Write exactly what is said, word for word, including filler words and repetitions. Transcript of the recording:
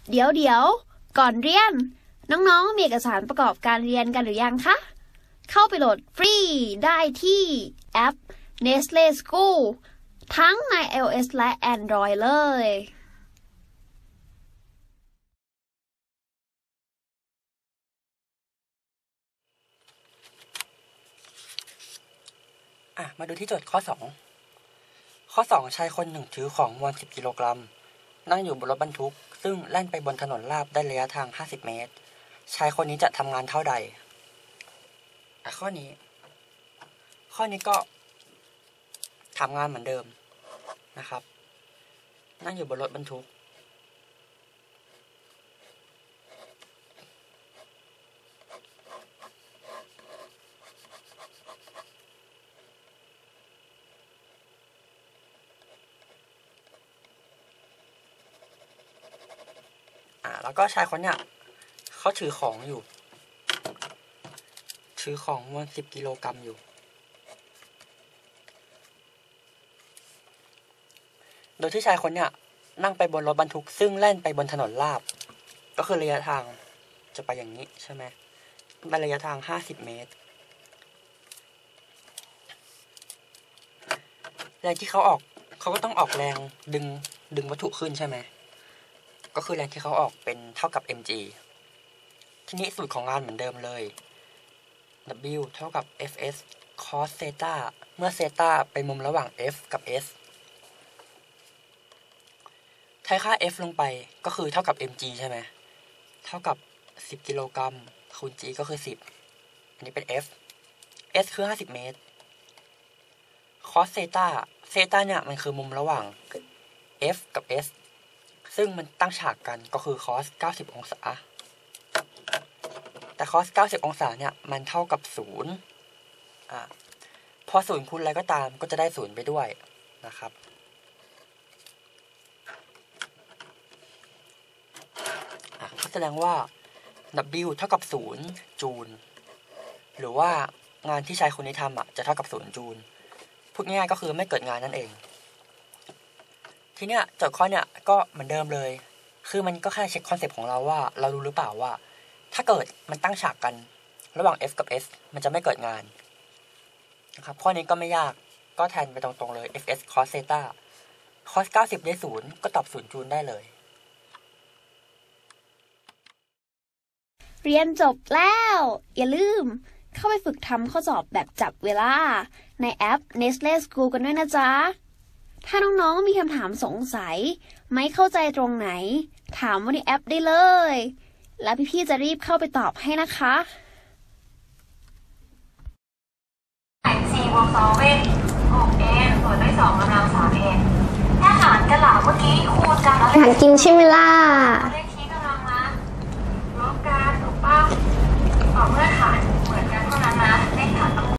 เดี๋ยวเดี๋ยวก่อนเรียนน้องๆมีเอกสารประกอบการเรียนกันหรือยังคะเข้าไปโหลดฟรีได้ที่แอป Nestle School ทั้งใน iOS และ Android เลยอ่ะมาดูที่โจทย์ข้อสองข้อสองชายคนหนึ่งถือของมวลสิบกิโลกรัมนั่งอยู่บนรถบรรทุกซึ่งแล่นไปบนถนนราบได้ระยะทางห้าสิบเมตรชายคนนี้จะทำงานเท่าใดอ่ะข้อนี้ข้อนี้ก็ทำงานเหมือนเดิมนะครับนั่งอยู่บนรถบรรทุกอ่าแล้วก็ชายคนเนี้ยเขาถือของอยู่ถือของมวลสิบกิโลกรัมอยู่โดยที่ชายคนเนี้ยนั่งไปบนรถบรรทุกซึ่งแล่นไปบนถนนราบก็คือระยะทางจะไปอย่างนี้ใช่ไหมไประยะทางห้าสิบเมตรแรงที่เขาออกเขาก็ต้องออกแรงดึงดึงวัตถุขึ้นใช่ไหมก็คือแรงที่เขาออกเป็นเท่ากับ mg ทีนี้สูตรของงานเหมือนเดิมเลย w เท่ากับ fs cos เซตาเมื่อเซตาเป็นมุมระหว่าง f กับ sใช้ค่า f ลงไปก็คือเท่ากับ mg ใช่ไหมเท่ากับสิบกิโลกรัมคูณ g ก็คือสิบอันนี้เป็น f s คือห้าสิบเมตร cos เซตาเซตาเนี่ยมันคือมุมระหว่าง f กับ s ซึ่งมันตั้งฉากกันก็คือ cos เก้าสิบองศาแต่ cos เก้าสิบองศาเนี่ยมันเท่ากับศูนย์อ่าพอศูนย์คูณอะไรก็ตามก็จะได้ศูนย์ไปด้วยนะครับแสดงว่า w เท่ากับศูนย์จูลหรือว่างานที่ชายคนนี้ทำอ่ะจะเท่ากับศูนย์จูลพูดง่ายๆก็คือไม่เกิดงานนั่นเองทีเนี้ยโจทย์ข้อเนี้ยก็เหมือนเดิมเลยคือมันก็แค่เช็คคอนเซปต์ของเราว่าเรารู้หรือเปล่าว่าถ้าเกิดมันตั้งฉากกันระหว่าง f กับ s มันจะไม่เกิดงานนะครับข้อนี้ก็ไม่ยากก็แทนไปตรงๆเลย fs cos เซตา cos เก้าสิบได้ศูนย์ก็ตอบศูนย์จูลได้เลยเรียนจบแล้วอย่าลืมเข้าไปฝึกทำข้อสอบแบบจับเวลาในแอป Nestle School กันด้วยนะจ๊ะถ้าน้องๆมีคำถามสงสัยไม่เข้าใจตรงไหนถามว่าในแอปได้เลยแล้วพี่ๆจะรีบเข้าไปตอบให้นะคะสี่บวกสองเป็นหกเองส่วนด้วยสองกำลังสามเองถ้าหารกันหล่ะเมื่อกี้คูณกันแล้วหารกินใช่ไหมล่ะ